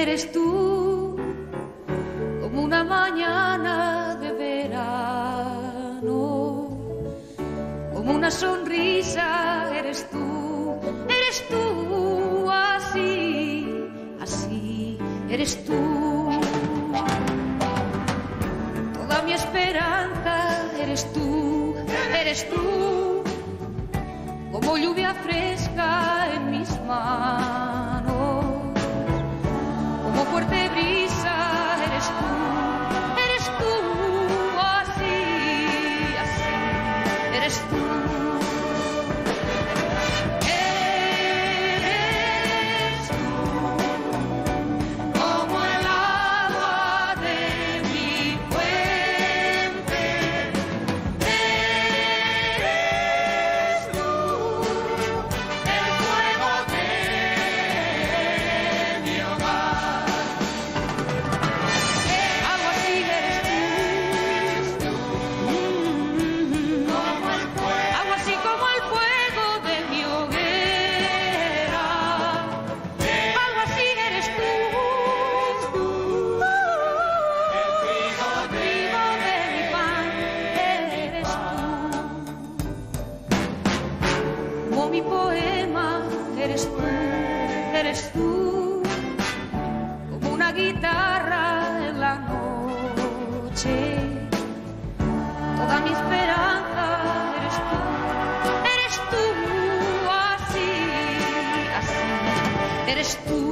eres tú, como una mañana de verano, como una sonrisa, eres tú, así, así, eres tú. Toda mi esperanza, eres tú, como lluvia fresca en mis manos, como fuerte brisa, eres tú, así, así, eres tú. Mi poema, eres tú, como una guitarra en la noche. Toda mi esperanza, eres tú, así, así, eres tú.